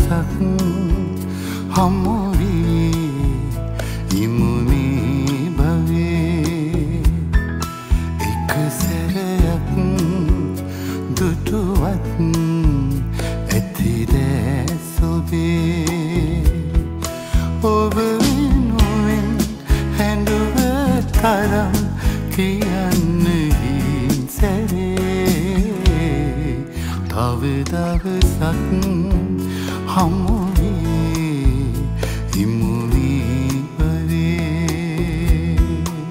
දවසක් හමු වී ඉමු මේ භවයේ එක සැරයක් දුටුවත් ඇති දැස් ඔබේ ඔබ වෙනුවෙන් හැඬුව තරම් කියන්න හින් සැරේ තව දවසක් හමු වී ඉමු මේ භවයේ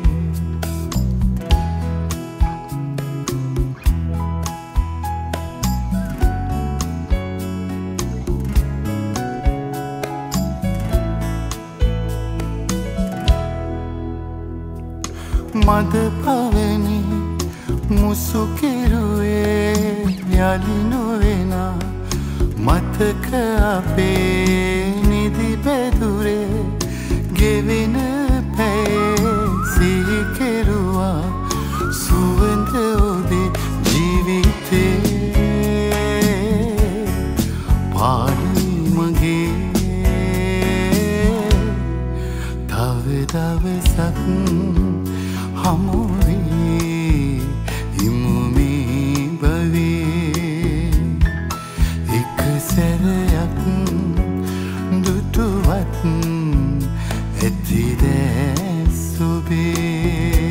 මද පවනි මුසු කෙරුවේ යලි නොවෙනා මතක අපේ නිදි බැදුරේ ගෙවෙන පැයේ සිහි කෙරුවා සුවඳ ඔබේ ජීවිතේ පාඩි මගේ තව දවසක් හමු වී ඉමු මේ භවයේ එක සැරයක් දුටුවත් ඇති දැස් ඔබේ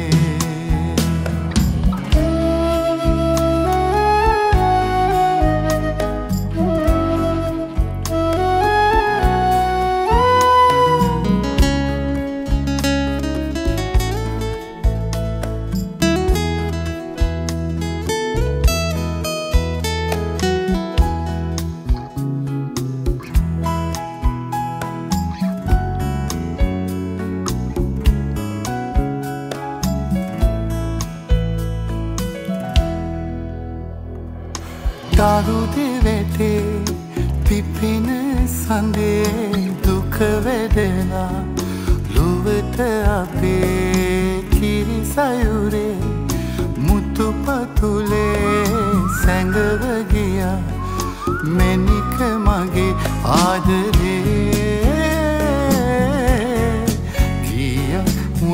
දරුදි වෙතේ පිපින සඳේ දුක වැදලා ලොවට අපේ කිරි සයුරේ මුතු පතුලේ සැඟව ගියා මැණික මගේ ආදරේ ගියා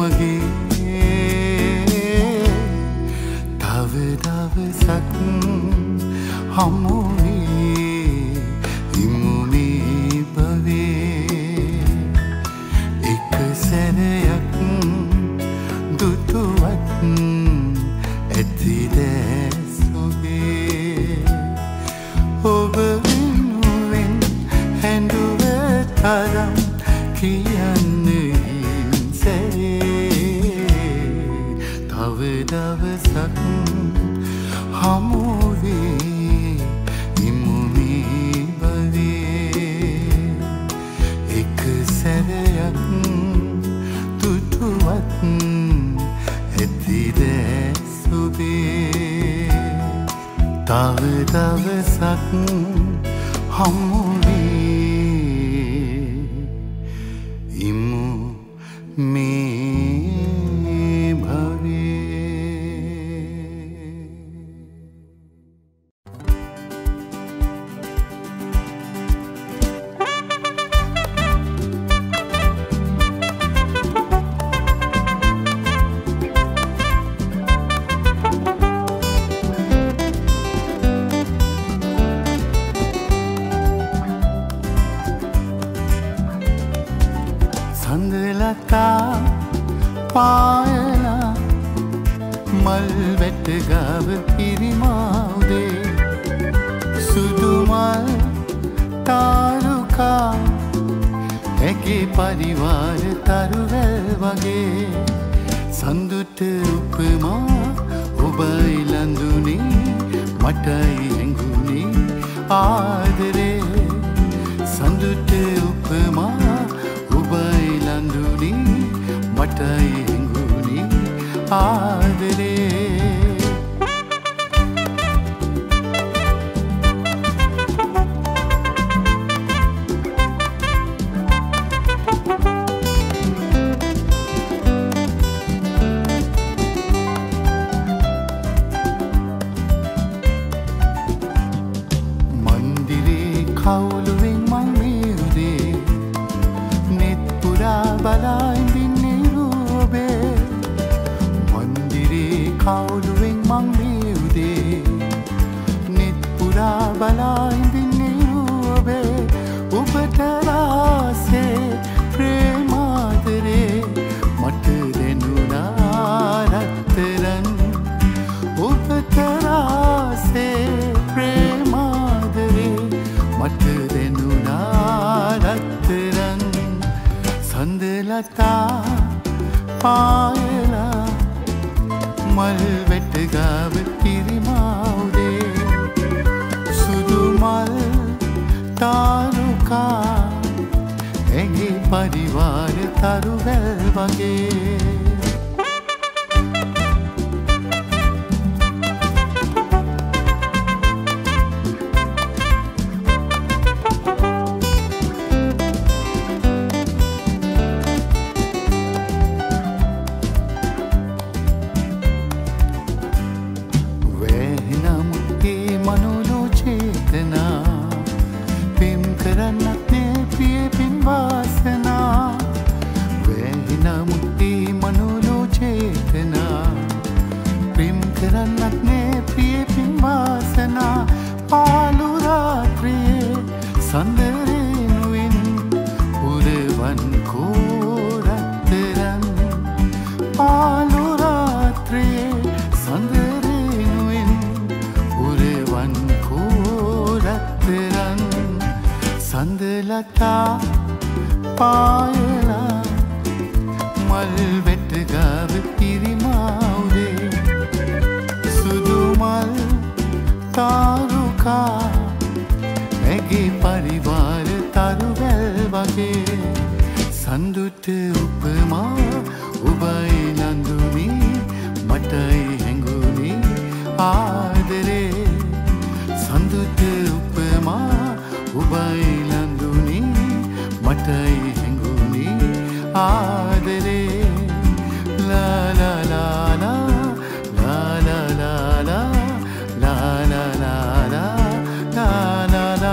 වගේ තව දවසක් හමු වී ඉමු මේ භවයේ එක සැරයක් දුටුවත් ඇති දැස් ඔබේ ඔබ වෙනුවෙන් හැඬුව තරම් කියන්න හින් සැරේ තව දවසක් හමු වී ඉමු මේ භවයේ එක සැරයක් දුටුවත් ඇති දැස් ඔබේ තව දවසක් හමු වී ඉමු මේ භවයේ සඳලතා පායලා මල් වැට ගාව පිරිමාවුදේ සුදු මල් තාරුකා ඇගේ පරිවාර තරුවැල් වගේ සඳුට උපමා ඔබයි ලඳුනේ මටයි හැඟුනේ ආදරේ සඳුට උපමා ඔබයි ලඳුනේ මටයි හැඟුනේ ආදරේ කවුළුවෙන් මං කවුළුවෙන් මං මේ උදේ නිත් පුරා බලා ඉඳින්නේ ඔබේ ඔබට රාසේ ප්‍රේමාදරේ මට දෙනුනා රත්තරන් ඔබට රාසේ ප්‍රේමාදරේ මට දෙනුනා රත්තරන් සඳලතා පායලා මල් වෙට ගාව පිරිමාවුදේ සුදු මල් තාරුකා ඇගේ පරිවාර තරුවැල් වගේ සඳලතා පායලා මල් වෙට ගාව පිරිමාවුදේ සුදු මල් තාරුකා ඇගේ පරිවාර තරුවැල් වගේ සඳුට උපමා ඔබයි නඳුනේ මටයි හැඟුනේ ආදරේ සඳුට උපමා ඔබයි නඳුනේ මටයි හැඟුනේ ආදරේ ලා ලා ලා ලා ලා ලා ලා ලා ලා ලා ලා ලා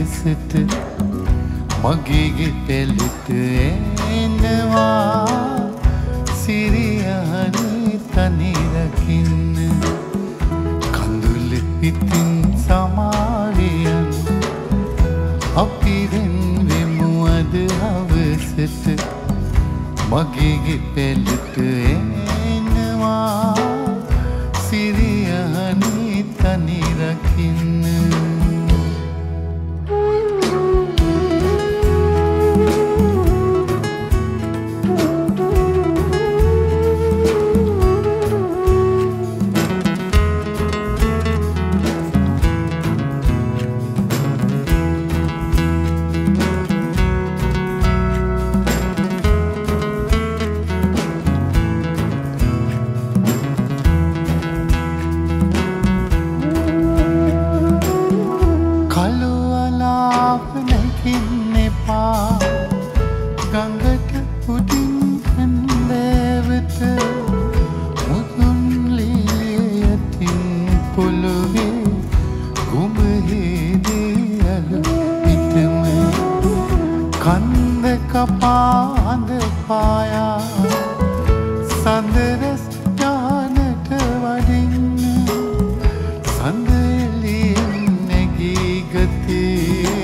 හවසට මගේ ගෙතෙලට එනවා සිරියහනේ තනි රකින්න කඳුල ඉතින් සමාවියන් අපි වෙන්වෙමු අද හවසට මගේ ගෙතෙලට එනවා සිරියහනේ තනි රකින්න කපාඳ පායා සඳරස් ඥානට වඩින්න සඳලියෙන් නැගී ගතේ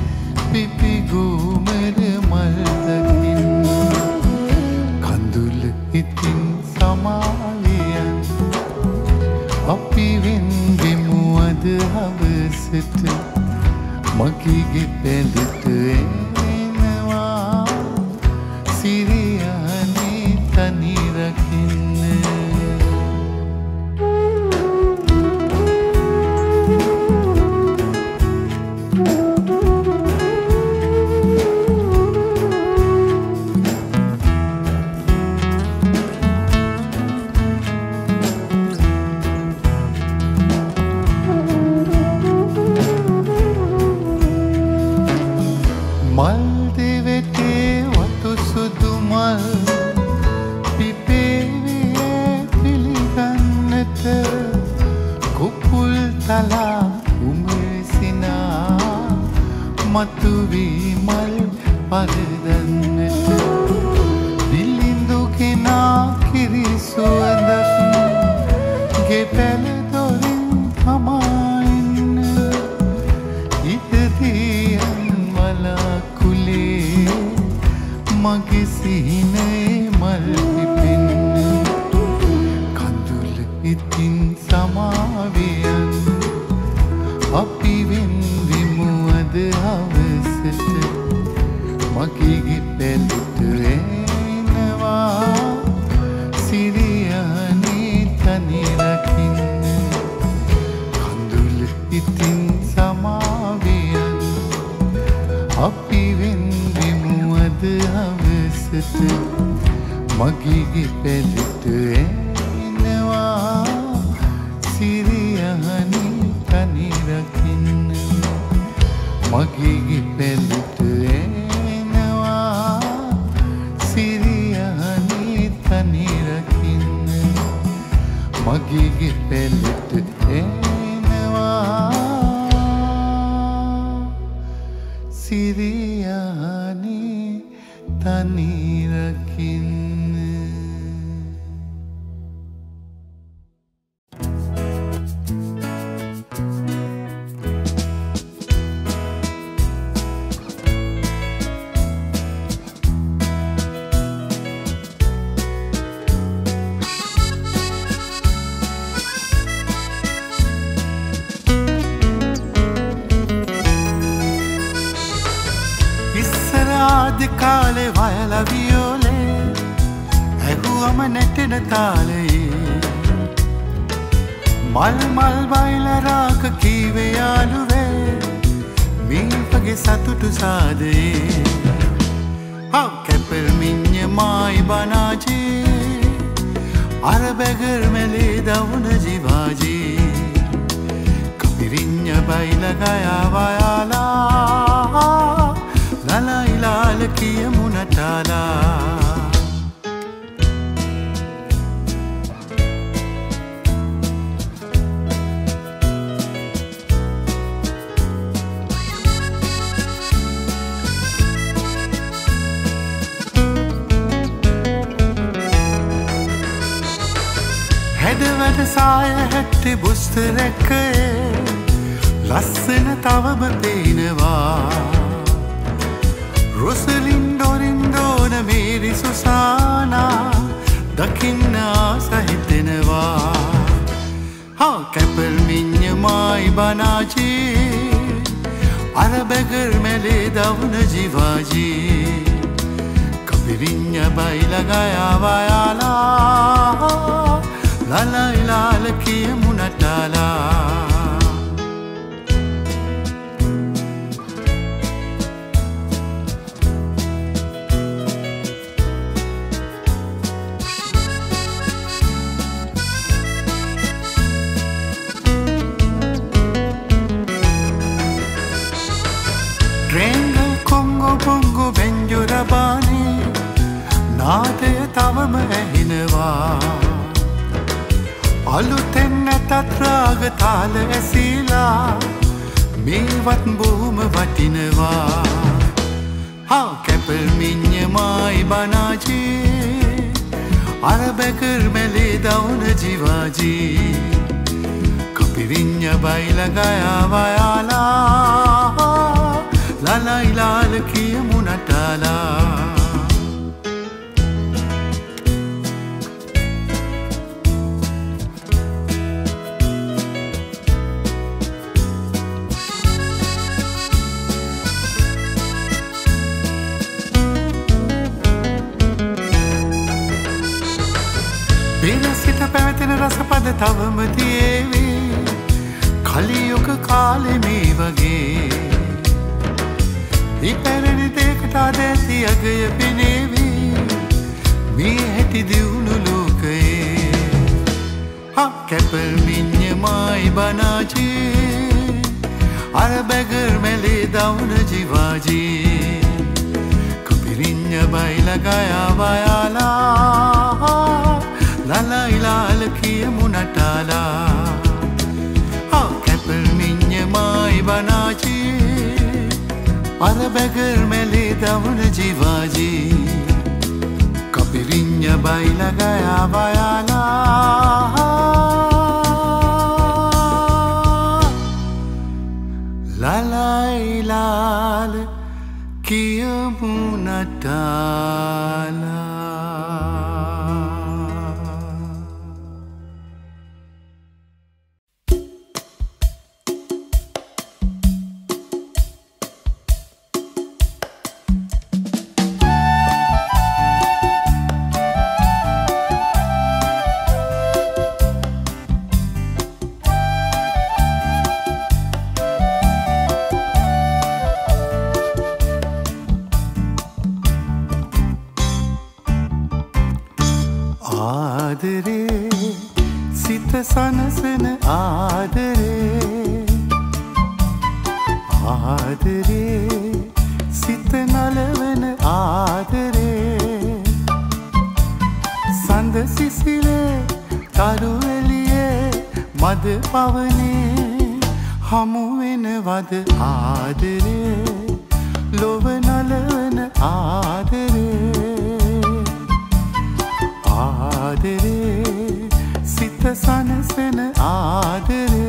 පිපිගුමර මල් දකින්න කඳුල ඉතින් සමාවියන් අපි වෙන්වෙමු අද හවසට මගේ ගෙතෙලට සිරියහනේ තනි රකින්න මල් දෙවටේ වතු සුදු මල් පිපේවේ පිළිගන්නට කුකුල් තලා උමසිනා මතුවී මල් පරදන්නට දිලිඳු කෙනා කිරි සුවඳක් ගෙපැල දොරින් හමාඉන්න ඉතදියන් වලාකුලේ මගේ සිහිනේ මල් පිපෙන්න කඳුල ඉතින් සමාවියන් අපි වෙන්වෙමු අද හවසට මගේ ගෙතෙලට එනවා සිරියහනේ තනි රකින්න කඳුල ඉතින් සමාවියන් අපි වෙන්වෙමු අද හවසට මගේ ගෙතෙලට එනවා සිරියහනේ තනි රකින්න මගේ ගෙතෙලට එනවා සිරියහනේ තනි රකින්න මගේ ගෙතෙලට එනවා සිරියහනේ තනි රකින්න ආදි කාලේ වයල වියෝලේ ඇහුවම නැටෙන තාලේ මල් මල් වයල රාක කීවේ යාළුවේ මීපගේ සතුටු සාදේ හව් කැපල් මිඤ්ඤ මායි බනාජී අර බැගර් මෙලේ දවුන ජීවාජී කපිරිඤ්ඤ බයිල ගයා වයාලා ලලයිලාල කියමු නටාලා සාය හැට්ටි බුස්තරැක්කේ ලස්සන තවම පේනවා රොසලින් ඩොරින්ඩෝන මේරි සුසානා දකින්න ආස හිතෙනවා हाँ कैपल मिन्य माई बनाजी अरबगर मेले दवन जीवाजी कपिरिन्य बाई लगाया वायाला लाला लाल की मुनटाला Bongo benjurabani naade tawam ඇහෙනවා අලුතෙන් නැතත් රාග තාල ඇසීලා මේවත් බොහොම වටිනවා हाँ कैपल मिन्य माई बनाजी अरबकर मेले दौन जीवाजी कपिरिन्य बाई लगाया वायाला लाला लाल की मुनटाला බිරසිත පැවතෙන රසපද තවම තියේවි කලියුග කාලෙ මේ වගේ ඉපැරණි දෙකට අදැති අගය පෙනේවි මේ හැටි දියුණු ලෝකයේ हाँ कैपल मिन्य माई बनाजी अरबगर मेले दौन जीवाजी कपिरिन्य बाई लगाया वायाला लाला लाल की मुनटाला हाँ कैपल मिन्य माई बनाजी अरबगर मेले दौन जीवाजी कपिरिन्य बाई लगाया वायाला लाला लाल की मुनटाला आदरे सित सनसन आदरे आदरे सित नलवन आदरे संद सिसिले तरुवेलिये मद पवने हमुवेन वद आदरे लोभ नलवन आदरे आदरे सित सनसन आदरे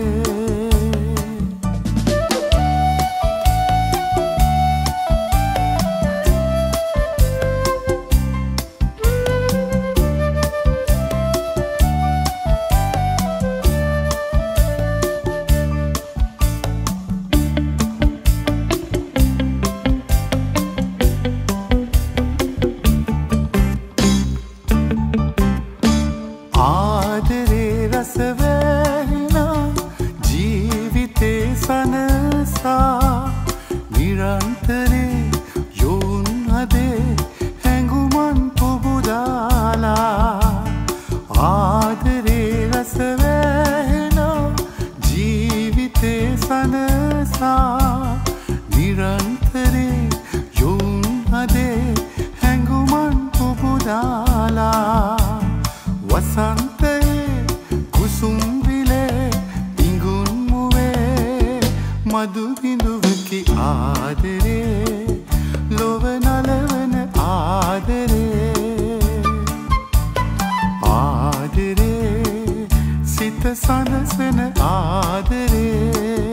සනසන ආදරේ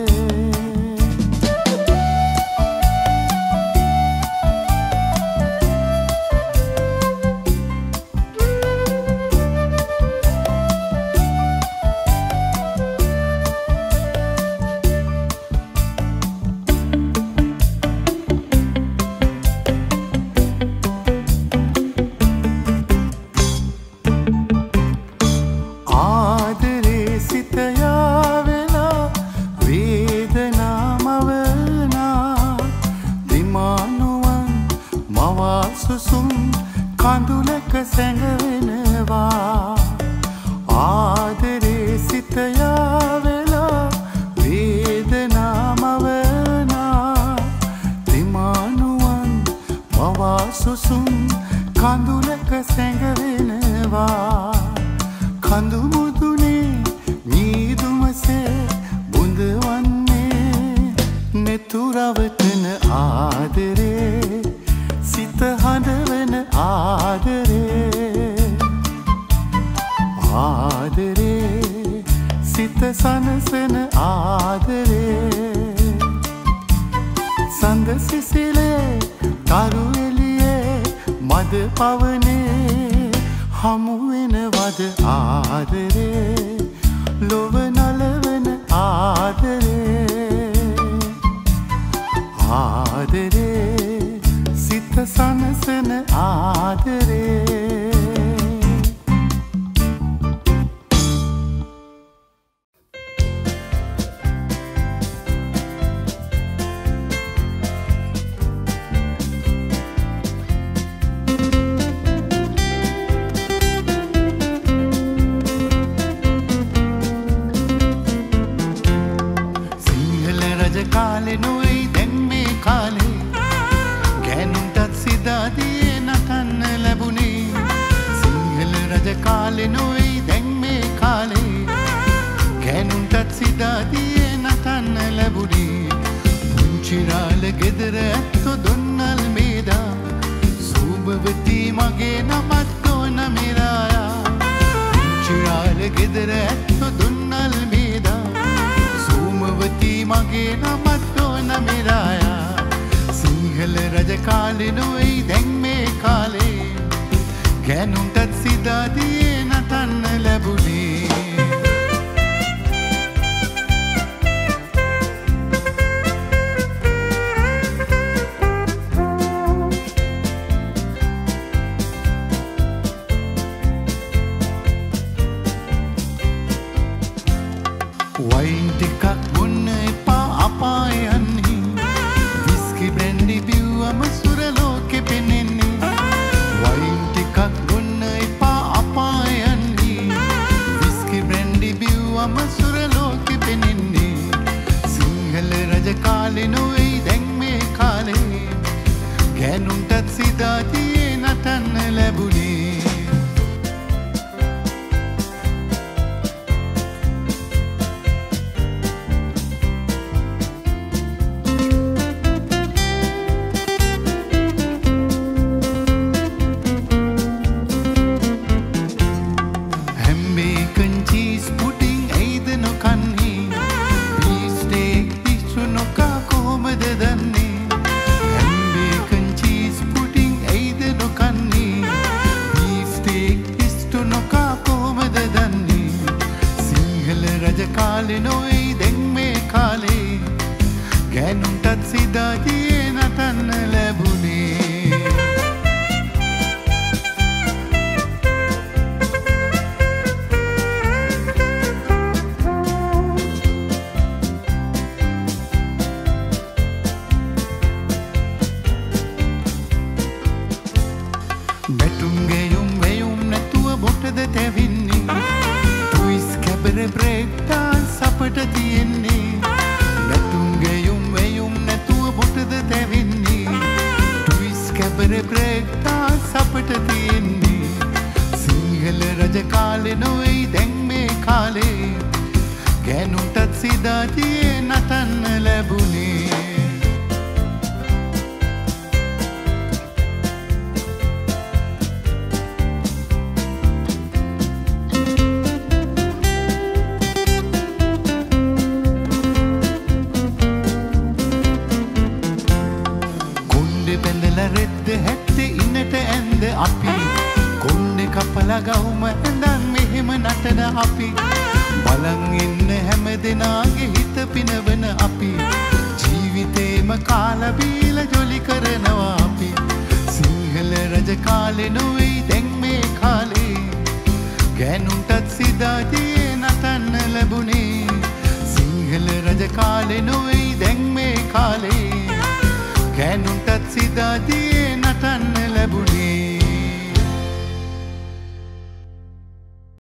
නැද්ද අපි කොණ්ඩේ කපලා ගවුම ඇඳන් මෙහෙම නටන අපි බලන් ඉන්න හැම දෙනාගේ හිත පිනවන අපි ජීවිතේම කාලා බීලා ජොලි කරනවා අපි සිංහල රජ කාලේ නොවේ දැන් මේ කාලේ ගෑනුන්ටත් සිතාජියේ නටන්න ලැබුණේ සිංහල රජ කාලේ නොවේ දැන් මේ කාලේ ගෑනුන්ටත් සිතාජියේ නටන්න ලැබුණේ